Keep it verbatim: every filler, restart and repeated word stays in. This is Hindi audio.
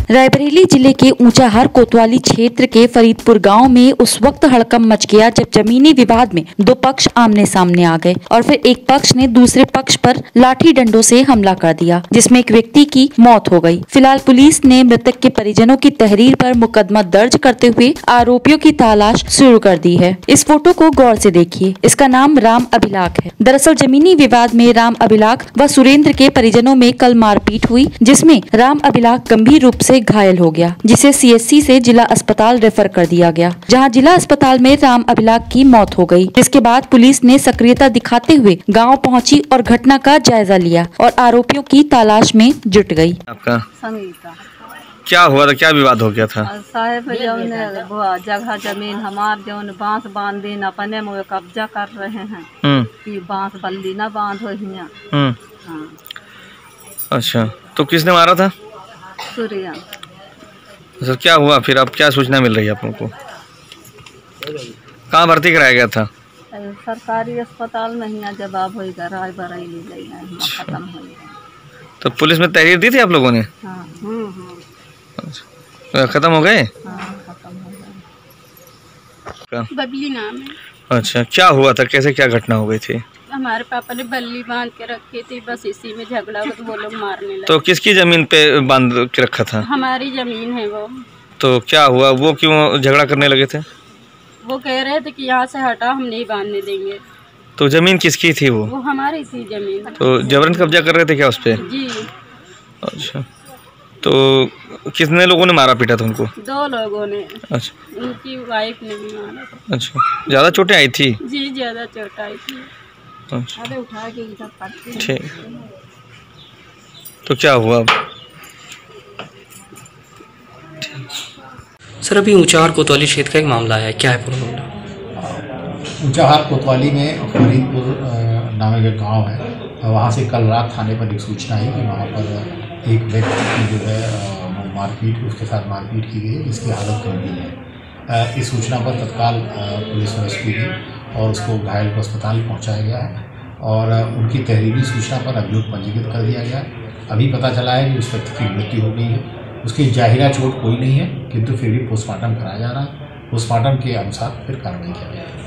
रायबरेली जिले के ऊंचाहार कोतवाली क्षेत्र के फरीदपुर गांव में उस वक्त हड़कंप मच गया जब जमीनी विवाद में दो पक्ष आमने सामने आ गए और फिर एक पक्ष ने दूसरे पक्ष पर लाठी डंडों से हमला कर दिया, जिसमें एक व्यक्ति की मौत हो गई। फिलहाल पुलिस ने मृतक के परिजनों की तहरीर पर मुकदमा दर्ज करते हुए आरोपियों की तलाश शुरू कर दी है। इस फोटो को गौर से देखिए, इसका नाम राम अभिलाख है। दरअसल जमीनी विवाद में राम अभिलाख व सुरेंद्र के परिजनों में कल मारपीट हुई, जिसमें राम अभिलाख गंभीर रूप से घायल हो गया, जिसे सीएचसी से जिला अस्पताल रेफर कर दिया गया, जहां जिला अस्पताल में राम अभिलाख की मौत हो गई। जिसके बाद पुलिस ने सक्रियता दिखाते हुए गांव पहुंची और घटना का जायजा लिया और आरोपियों की तलाश में जुट गई। आपका संगीता क्या हुआ था, क्या विवाद हो गया था? साहेब जौन जगह जमीन हमार जौन बांस बांध दिन अपने में कब्जा कर रहे हैं कि बांस बल्ली न बांध हो हियां। हाँ। अच्छा, तो किसने मारा था? सूर्या। सर क्या हुआ फिर, अब क्या सूचना मिल रही है आप लोगों को? कहाँ भर्ती कराया गया था? सरकारी अस्पताल में ही जवाब होगा, रायबरेली खत्म हो गया। तो पुलिस में तहरीर दी थी आप लोगों ने? हाँ। अच्छा, खत्म हो गए? हाँ, खत्म हो गए। बबली नाम है। अच्छा, क्या हुआ था, कैसे क्या घटना हो गई थी? हमारे पापा ने बल्ली बांध के रखी थी, बस इसी में झगड़ा हो तो वो लोग मारने लगे। तो किसकी जमीन पे बांध के रखा था? हमारी जमीन है वो। तो क्या हुआ, वो क्यों झगड़ा करने लगे थे? वो कह रहे थे कि यहाँ से हटा, हम नहीं बांधने देंगे। तो जमीन किसकी थी वो? वो हमारी थी जमीन। तो जबरन कब्जा कर रहे थे क्या उस पे? जी। अच्छा, तो कितने लोगों ने मारा पीटा था उनको? दो लोगों ने। अच्छा, उनकी वाइफ ने भी मारा था। अच्छा, ज्यादा चोटें आई थी? जी, ज्यादा चोट आई थी। अच्छा, अरे उठा के इधर पड़ती। ठीक, तो क्या हुआ अब? सर अभी ऊंचाहार कोतवाली क्षेत्र का एक मामला है, क्या है पूरा मामला? ऊंचाहार कोतवाली में फरीदपुर नामक एक गाँव है, वहाँ से कल रात थाने पर एक सूचना है कि वहाँ पर एक व्यक्ति की जो है मारपीट उसके साथ मारपीट की गई है, जिसकी हालत गंभीर है। इस सूचना पर तत्काल पुलिस रेस्क्यू की और उसको घायल को अस्पताल पहुँचाया गया है और उनकी तहरीरी सूचना पर अभियोग पंजीकृत कर दिया गया है। अभी पता चला है कि उस व्यक्ति की मृत्यु हो गई है। उसकी जाहिरा चोट कोई नहीं है, किंतु फिर भी पोस्टमार्टम कराया जा रहा है। पोस्टमार्टम के अनुसार फिर कार्रवाई की जाएगी।